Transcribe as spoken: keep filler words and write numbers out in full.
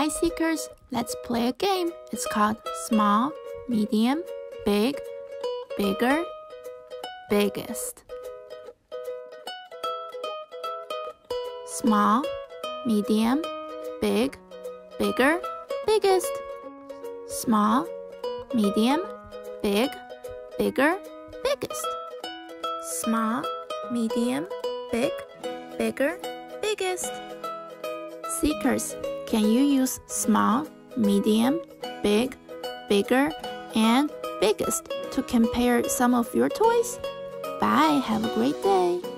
Hi Seekers, let's play a game. It's called Small, Medium, Big, Bigger, Biggest. Small, medium, big, bigger, biggest. Small, medium, big, bigger, biggest. Small, medium, big, bigger, biggest. Seekers, can you use small, medium, big, bigger, and biggest to compare some of your toys? Bye, have a great day.